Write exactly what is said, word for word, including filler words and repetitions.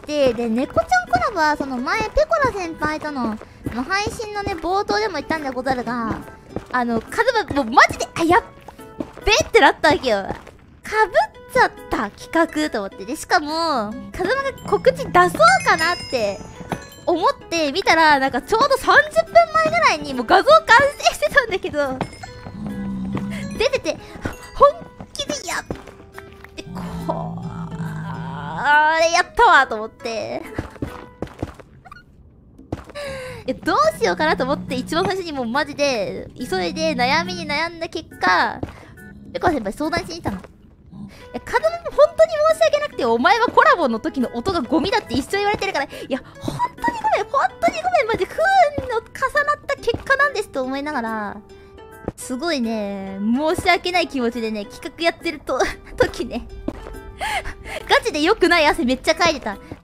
て、で、猫ちゃんコラボは、その前、ペコラ先輩との、その配信のね、冒頭でも言ったんでござるが、あの、カズマ、もうマジで、あ、やっべってなったわけよ。かぶっちゃった企画と思って。で、しかも、カズマが告知出そうかなって、思って見たら、なんかちょうどさんじゅっぷんまえぐらいにもう画像完成してたんだけど、出てて、本気でやって、これやったわと思って。いや、どうしようかなと思って、一番最初にもうマジで、急いで悩みに悩んだ結果、ペコ先輩相談しに行ったの。いや、カズマも本当に申し訳なくて、お前はコラボの時の音がゴミだって一生言われてるから、いや、本当にごめん、本当にごめん、マジ不運の重なった結果なんですと思いながら、すごいね、申し訳ない気持ちでね、企画やってると、時ね、ガチで良くない汗めっちゃかいてた。